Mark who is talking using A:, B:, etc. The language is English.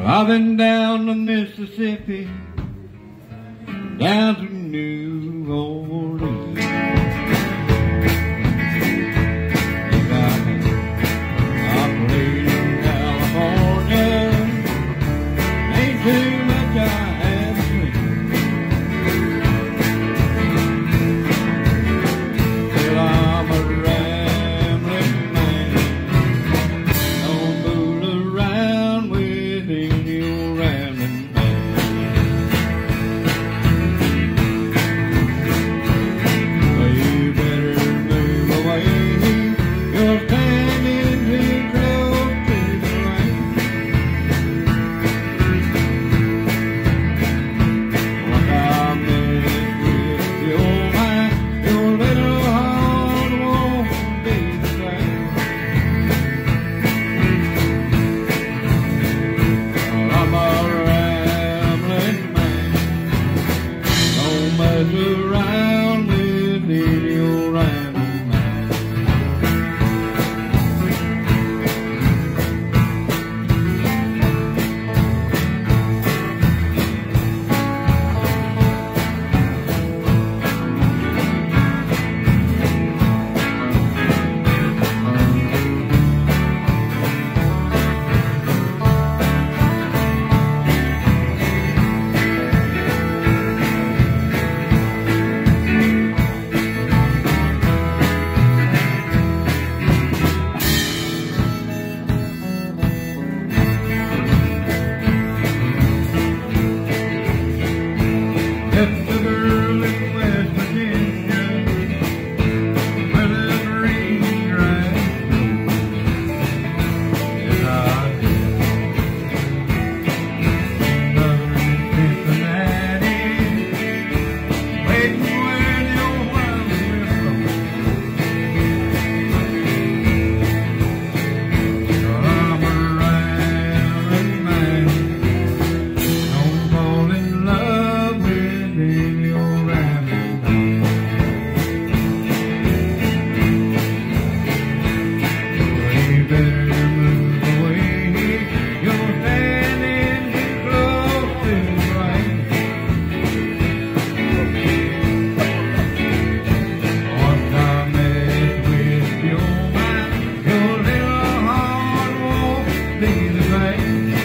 A: I've been down the Mississippi, down to New Orleans. I played in California, ain't too much I have seen. Well, I'm a rambling man, don't fool around with any old rambling man. Well, you better move away, you're standing too close to the rain. What I missed with your mind, your little heart won't be the same. Well, I'm a rambling man, don't mess around with any old rambling man. Just a girl in West Virginia, where the green grass is hot. Southern Cincinnati, waiting where the old wild will blow. I'm a rambling man, don't fall in love with any old rambling man. You better move away, you're standing too close to the rain. Once I mess with your mind, your little heart won't be the same.